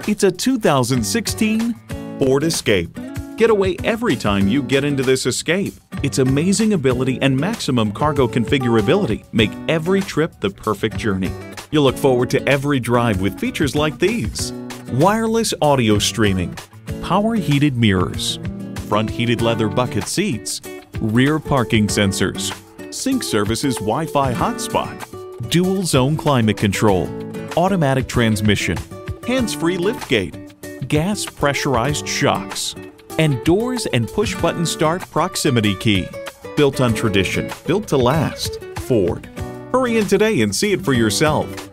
It's a 2016 Ford Escape. Get away every time you get into this Escape. Its amazing ability and maximum cargo configurability make every trip the perfect journey. You'll look forward to every drive with features like these: wireless audio streaming, power heated mirrors, front heated leather bucket seats, rear parking sensors, Sync Services Wi-Fi hotspot, dual zone climate control, automatic transmission, hands-free liftgate, gas pressurized shocks, and doors and push-button start proximity key. Built on tradition, built to last. Ford. Hurry in today and see it for yourself.